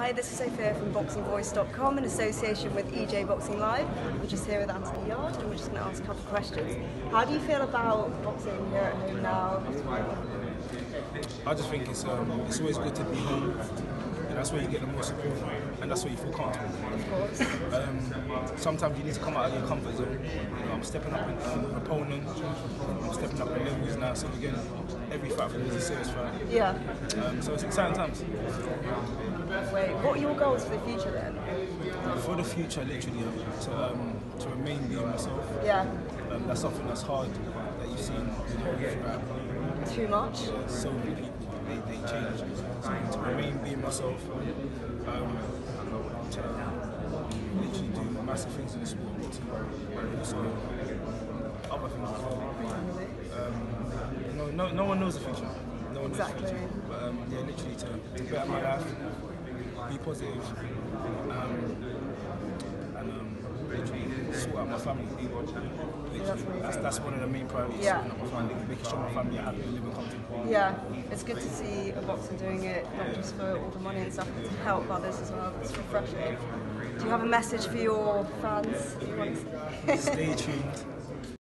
Hi, this is Sophia from BoxingVoice.com in association with EJ Boxing Live. We're just here with Anthony Yarde and we're just going to ask a couple of questions. How do you feel about boxing here at home now? I just think it's always good to be home. And that's where you get the most support and that's where you feel comfortable. Of course. Sometimes you need to come out of your comfort zone. You know, I'm stepping up in an opponent, I'm stepping up in levels now, so again, every fight for me is a serious fight. Yeah. So it's exciting times. Wait, what are your goals for the future then? For the future, literally, to remain being myself. Yeah. That's something that's hard that you've seen throughout. Too much? So many people, they change. So to remain being myself, to literally do massive things in the sport, but to also other things as well. No one knows the future. No one knows the future. But yeah, literally to better my life, be positive, and literally sort out my family. That's one of the main priorities. Yeah. Sorting out my family, making sure my family are happy and living comfortably. Yeah, it's good to see a boxer doing it, not just for all the money and stuff, but to help others as well. It's refreshing. Do you have a message for your fans? Stay tuned.